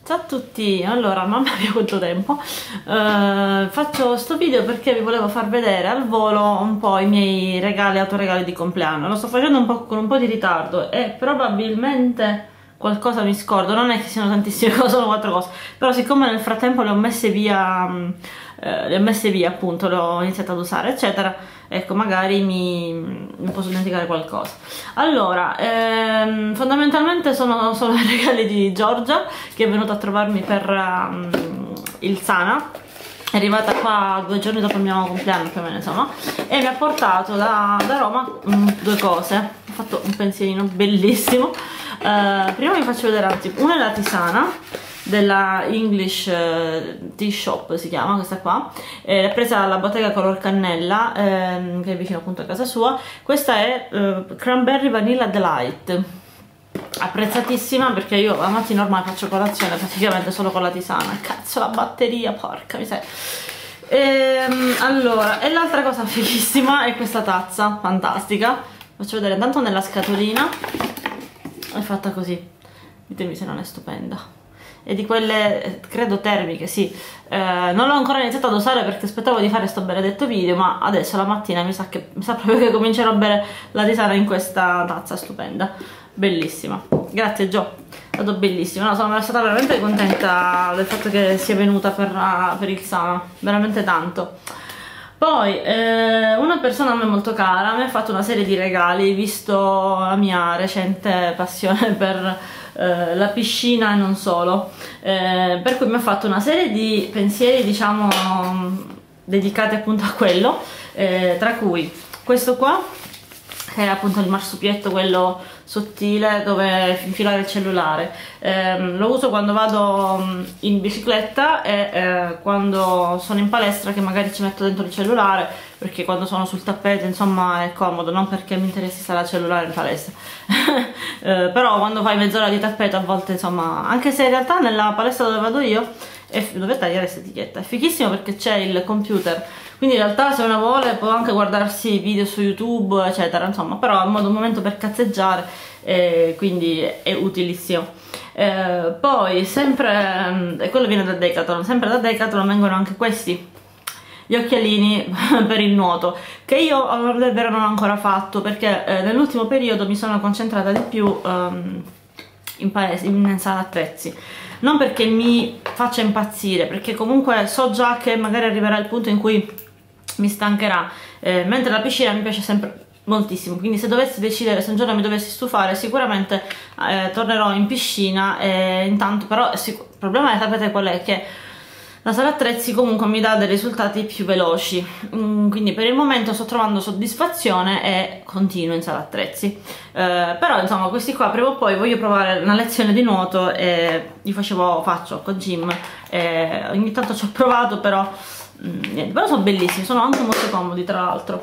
Ciao a tutti, allora mamma mia quanto tempo, faccio sto video perché vi volevo far vedere al volo un po' i miei regali, autoregali di compleanno. Lo sto facendo un po' con un po' di ritardo e probabilmente qualcosa mi scordo, non è che siano tantissime cose, sono 4 cose, però siccome nel frattempo le ho messe via appunto, le ho iniziato ad usare eccetera, ecco magari mi posso dimenticare qualcosa. Allora, fondamentalmente sono solo i regali di Giorgia, che è venuta a trovarmi per il Sana. È arrivata qua 2 giorni dopo il mio compleanno più o meno, insomma, e mi ha portato da Roma 2 cose. Ho fatto un pensierino bellissimo. Prima vi faccio vedere, anzi, una è la tisana della English Tea Shop, si chiama questa qua, l'ho presa alla bottega color cannella, che è vicino appunto a casa sua. Questa è Cranberry Vanilla Delight, apprezzatissima perché io la mattina ormai faccio colazione praticamente solo con la tisana. Cazzo, la batteria, porca miseria. Allora, e l'altra cosa fighissima è questa tazza fantastica. Faccio vedere, intanto nella scatolina è fatta così, ditemi se non è stupenda. E di quelle, credo termiche, sì. Non l'ho ancora iniziato ad usare perché aspettavo di fare sto benedetto video, ma adesso la mattina mi sa proprio che comincerò a bere la tisana in questa tazza stupenda, bellissima. Grazie Gio, è stato bellissimo. No, sono stata veramente contenta del fatto che sia venuta per il Sana, veramente tanto. Poi una persona a me molto cara mi ha fatto una serie di regali, visto la mia recente passione per la piscina e non solo, per cui mi ha fatto una serie di pensieri, diciamo, dedicati appunto a quello, tra cui questo qua, che è appunto il marsupietto, quello sottile dove infilare il cellulare. Lo uso quando vado in bicicletta e quando sono in palestra, che magari ci metto dentro il cellulare, perché quando sono sul tappeto insomma è comodo, non perché mi interessi stare al cellulare in palestra. Però quando fai mezz'ora di tappeto a volte insomma, anche se in realtà nella palestra dove vado io dove tagliare questa etichetta, è fighissimo perché c'è il computer, quindi in realtà se uno vuole può anche guardarsi video su YouTube eccetera, insomma, però è un momento per cazzeggiare, quindi è utilissimo. Poi sempre, e quello viene da Decathlon, sempre da Decathlon vengono anche questi, gli occhialini per il nuoto, che io a onor del vero non ho ancora fatto perché nell'ultimo periodo mi sono concentrata di più in sala attrezzi. Non perché mi faccia impazzire, perché comunque so già che magari arriverà il punto in cui mi stancherà, mentre la piscina mi piace sempre moltissimo, quindi se dovessi decidere, se un giorno mi dovessi stufare, sicuramente tornerò in piscina. Intanto però il problema, sapete qual è? Che la sala attrezzi comunque mi dà dei risultati più veloci, quindi per il momento sto trovando soddisfazione e continuo in sala attrezzi. Però insomma questi qua prima o poi voglio provare una lezione di nuoto, e faccio con Jim, ogni tanto ci ho provato, però niente, però sono bellissimi, sono anche molto comodi tra l'altro.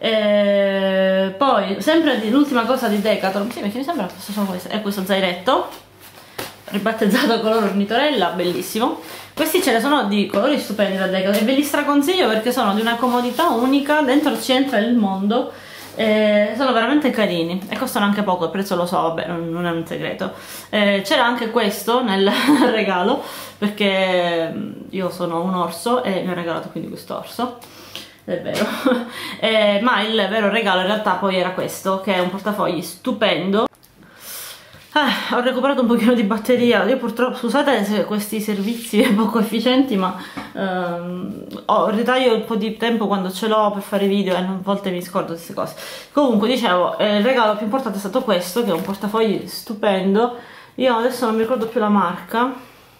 Poi sempre l'ultima cosa di Decathlon, sì, perché mi sembra che sono queste, è questo zairetto ribattezzato color ornitorella, bellissimo. Questi ce ne sono di colori stupendi da Decathlon e ve li straconsiglio perché sono di una comodità unica, dentro ci entra il mondo, sono veramente carini e costano anche poco, il prezzo lo so, vabbè, non è un segreto. C'era anche questo nel regalo perché io sono un orso e mi ha regalato quindi questo orso, è vero. Ma il vero regalo in realtà poi era questo, che è un portafogli stupendo. Ho recuperato un pochino di batteria. Io purtroppo, scusate questi servizi poco efficienti, ma ritaglio un po' di tempo quando ce l'ho per fare video e a volte mi scordo queste cose. Comunque dicevo, il regalo più importante è stato questo, che è un portafogli stupendo. Io adesso non mi ricordo più la marca.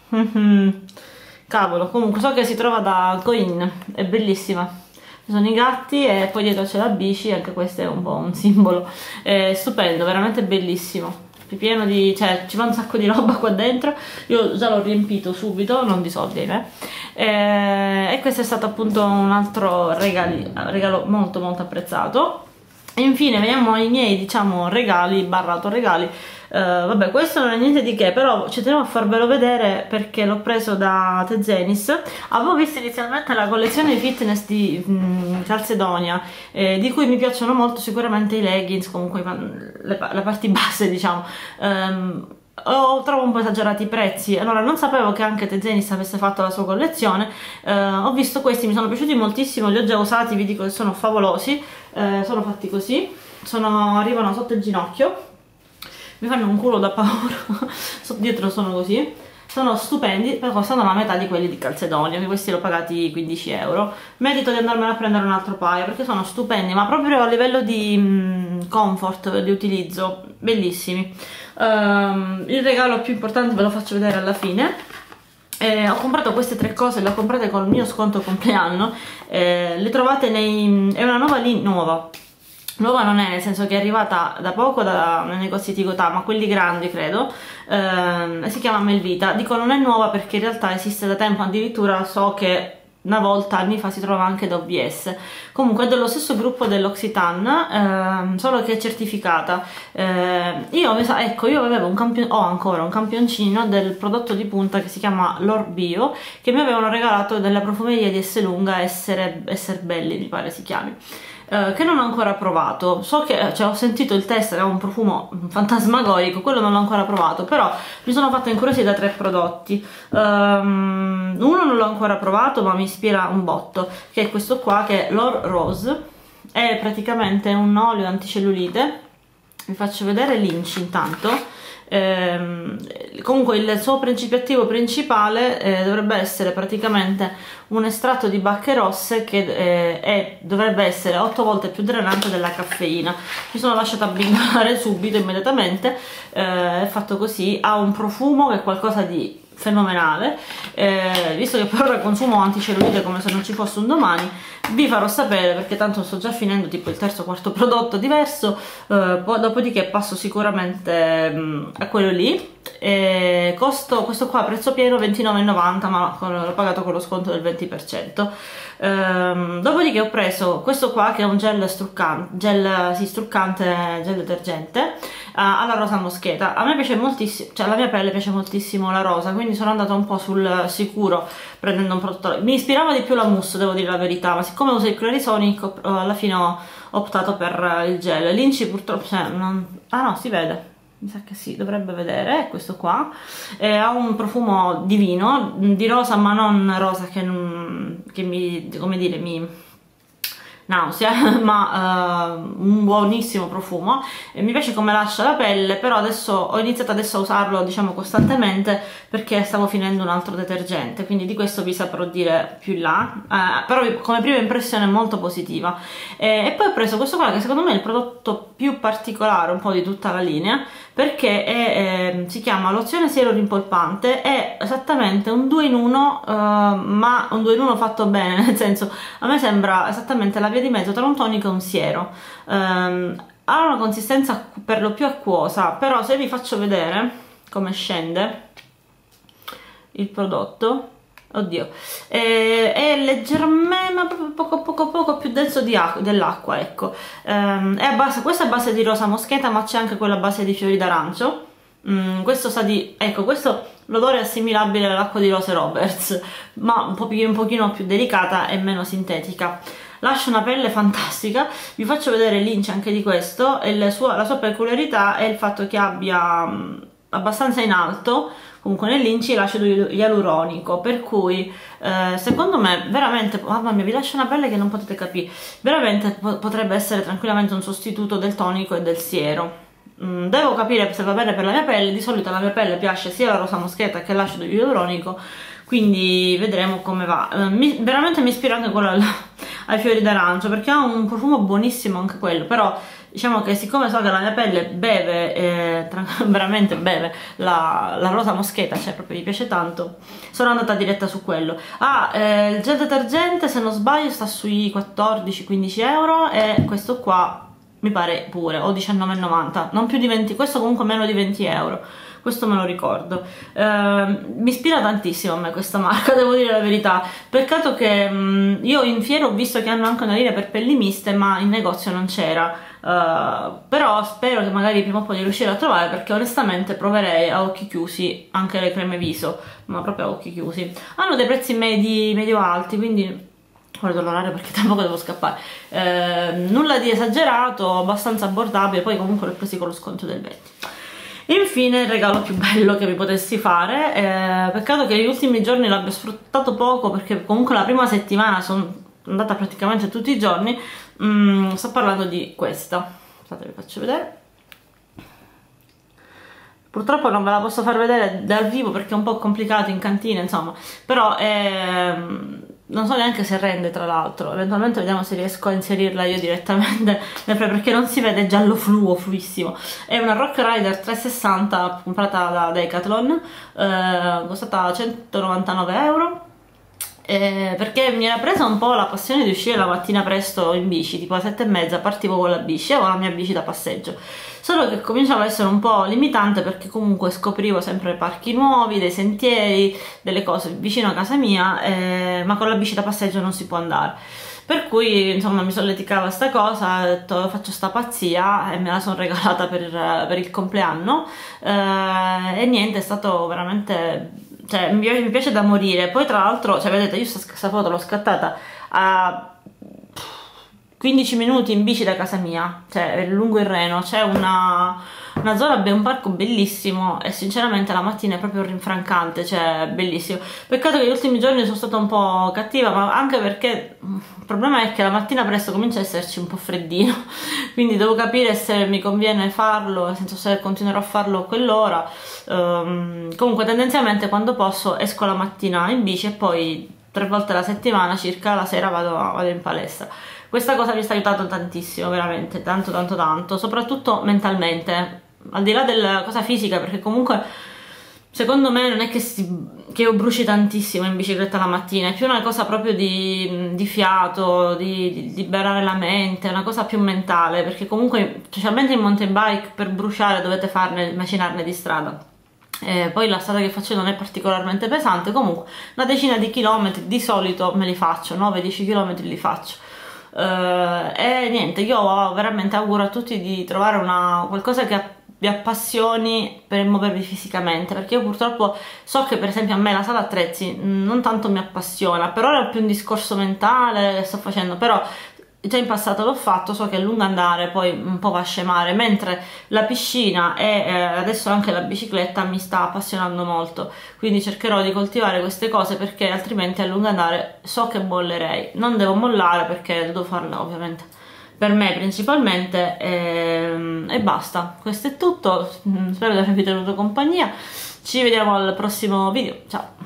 Cavolo, comunque so che si trova da Coin, è bellissima. Ci sono i gatti e poi dietro c'è la bici, anche questo è un po' un simbolo. È stupendo, veramente bellissimo. Pieno di, cioè ci va un sacco di roba qua dentro. Io già l'ho riempito subito, non di soldi, e questo è stato appunto un altro regalo molto molto apprezzato. E infine veniamo ai miei, diciamo, regali barra autoregali. Vabbè, questo non è niente di che, però ci tenevo a farvelo vedere perché l'ho preso da Tezenis. Avevo visto inizialmente la collezione di fitness di Calzedonia, di cui mi piacciono molto sicuramente i leggings, comunque le parti basse, diciamo. trovo un po' esagerati i prezzi. Allora, non sapevo che anche Tezenis avesse fatto la sua collezione. Ho visto questi, mi sono piaciuti moltissimo, li ho già usati, vi dico che sono favolosi. Sono fatti così, arrivano sotto il ginocchio, mi fanno un culo da paura. Dietro sono così, sono stupendi, però costano la metà di quelli di Calzedonia, che questi l'ho pagati 15 euro. Merito di andarmene a prendere un altro paio perché sono stupendi, ma proprio a livello di comfort, di utilizzo, bellissimi. Il regalo più importante ve lo faccio vedere alla fine. Ho comprato queste 3 cose, le ho comprate col mio sconto compleanno. Le trovate è una nuova linea, nuova non è, nel senso che è arrivata da poco nei negozi di Gotà, ma quelli grandi credo. Si chiama Melvita. Dico non è nuova perché in realtà esiste da tempo, addirittura so che una volta, anni fa, si trova anche da OVS. Comunque è dello stesso gruppo dell'Occitane, solo che è certificata. Io avevo ho ancora un campioncino del prodotto di punta che si chiama L'Or Bio, che mi avevano regalato della profumeria di Esselunga, Esser Belli mi pare si chiami. Che non ho ancora provato. So che ho sentito il test, era un profumo fantasmagorico, quello non l'ho ancora provato, però mi sono fatta incuriosire da 3 prodotti. Uno non l'ho ancora provato ma mi ispira un botto, che è questo qua, che è l'Or Rose. È praticamente un olio anticellulite. Vi faccio vedere l'Inci intanto. Comunque il suo principio attivo principale dovrebbe essere praticamente un estratto di bacche rosse che dovrebbe essere 8 volte più drenante della caffeina. Mi sono lasciata abbindolare subito, immediatamente. È fatto così, ha un profumo che è qualcosa di fenomenale. Visto che per ora consumo anticellulite come se non ci fosse un domani, vi farò sapere, perché tanto sto già finendo tipo il terzo o quarto prodotto diverso. Dopodiché passo sicuramente a quello lì. Costo questo qua a prezzo pieno 29,90, ma l'ho pagato con lo sconto del 20%. Dopodiché ho preso questo qua, che è un gel struccante, gel detergente alla rosa moscheta. A me piace moltissimo, cioè alla mia pelle piace moltissimo la rosa, quindi sono andata un po' sul sicuro prendendo un prodotto. Mi ispirava di più la mousse, devo dire la verità, ma siccome uso il Clarisonic alla fine ho optato per il gel. L'Inci purtroppo, ah no, si vede, mi sa che sì, dovrebbe vedere, è questo qua. Ha un profumo divino, di rosa, ma non rosa che mi, come dire, mi nausea, ma un buonissimo profumo. Mi piace come lascia la pelle, però adesso ho iniziato a usarlo, diciamo, costantemente, perché stavo finendo un altro detergente, quindi di questo vi saprò dire più in là. Però come prima impressione è molto positiva. E poi ho preso questo qua, che secondo me è il prodotto più particolare un po' di tutta la linea, perché si chiama lozione siero rimpolpante. È esattamente un 2 in 1, ma un 2 in 1 fatto bene, nel senso, a me sembra esattamente la via di mezzo tra un tonico e un siero. Ha una consistenza per lo più acquosa, però se vi faccio vedere come scende il prodotto, oddio, è leggermente, ma proprio poco più denso dell'acqua, ecco. Questa è a base di rosa moscheta, ma c'è anche quella a base di fiori d'arancio. Questo sa di, ecco, questo l'odore è assimilabile all'acqua di Rose Roberts, ma un pochino più delicata e meno sintetica. Lascia una pelle fantastica. Vi faccio vedere l'Inci anche di questo, e la sua peculiarità è il fatto che abbia abbastanza in alto, comunque nell'Inci, l'acido ialuronico, per cui secondo me veramente, mamma mia, vi lascia una pelle che non potete capire, veramente potrebbe essere tranquillamente un sostituto del tonico e del siero. Devo capire se va bene per la mia pelle. Di solito alla mia pelle piace sia la rosa moscheta che l'acido ialuronico, quindi vedremo come va. Veramente mi ispira anche quello ai fiori d'arancio, perché ha un profumo buonissimo anche quello, però diciamo che siccome so che la mia pelle beve, veramente beve la rosa moscheta, cioè proprio gli piace tanto, sono andata diretta su quello. Il gel detergente, se non sbaglio, sta sui 14-15 euro, e questo qua mi pare pure, o 19,90, non più di 20, questo comunque meno di 20 euro, questo me lo ricordo. Mi ispira tantissimo a me questa marca, devo dire la verità. Peccato che io in fiera ho visto che hanno anche una linea per pelli miste, ma in negozio non c'era. Però spero che magari prima o poi di riuscire a trovare, perché onestamente proverei a occhi chiusi anche le creme viso, ma proprio a occhi chiusi. Hanno dei prezzi medio alti, quindi guardo l'orario perché tra poco devo scappare. Nulla di esagerato, abbastanza abbordabile, poi comunque l'ho presi con lo sconto del 20. Infine il regalo più bello che vi potessi fare, peccato che gli ultimi giorni l'abbia sfruttato poco, perché comunque la prima settimana sono andata praticamente tutti i giorni. Sto parlando di questa, aspettate, vi faccio vedere. Purtroppo non ve la posso far vedere dal vivo perché è un po' complicato in cantina, insomma, però non so neanche se rende, tra l'altro. Eventualmente vediamo se riesco a inserirla io direttamente perché non si vede giallo fluo, fluissimo. È una Rock Rider 360 comprata da Decathlon, costata 199 euro. Perché mi era presa un po' la passione di uscire la mattina presto in bici, tipo alle 7:30 partivo con la bici, avevo la mia bici da passeggio, solo che cominciava a essere un po' limitante perché comunque scoprivo sempre parchi nuovi, dei sentieri, delle cose vicino a casa mia, ma con la bici da passeggio non si può andare. Per cui insomma mi solleticava sta cosa, ho detto faccio sta pazzia e me la sono regalata per il compleanno, e niente, è stato veramente... cioè mi piace da morire. Poi tra l'altro, cioè vedete, io questa foto l'ho scattata a 15 minuti in bici da casa mia, cioè lungo il Reno, c'è una zona, un parco bellissimo e sinceramente la mattina è proprio rinfrancante, cioè bellissimo. Peccato che gli ultimi giorni sono stata un po' cattiva, ma anche perché il problema è che la mattina presto comincia a esserci un po' freddino, quindi devo capire se mi conviene farlo, nel senso se continuerò a farlo a quell'ora. Comunque tendenzialmente quando posso esco la mattina in bici e poi 3 volte alla settimana circa la sera vado in palestra. Questa cosa mi sta aiutando tantissimo, veramente, tanto, soprattutto mentalmente, al di là della cosa fisica, perché comunque secondo me non è che io bruci tantissimo in bicicletta la mattina, è più una cosa proprio di fiato, di liberare la mente, è una cosa più mentale, perché comunque, specialmente in mountain bike, per bruciare dovete macinarne di strada. Poi la strada che faccio non è particolarmente pesante, comunque una decina di chilometri di solito me li faccio, 9-10 km li faccio. E niente, io veramente auguro a tutti di trovare qualcosa che vi appassioni per muovervi fisicamente, perché io purtroppo so che per esempio a me la sala attrezzi non tanto mi appassiona, per ora è più un discorso mentale che sto facendo, però già in passato l'ho fatto, so che a lungo andare poi un po' va a scemare, mentre la piscina e adesso anche la bicicletta mi sta appassionando molto, quindi cercherò di coltivare queste cose perché altrimenti a lungo andare so che mollerei. Non devo mollare perché devo farla ovviamente per me principalmente, e basta. Questo è tutto, spero di avervi tenuto compagnia, ci vediamo al prossimo video, ciao!